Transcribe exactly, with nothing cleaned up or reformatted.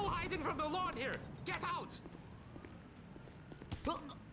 hiding from the lawn here? Get out! Uh,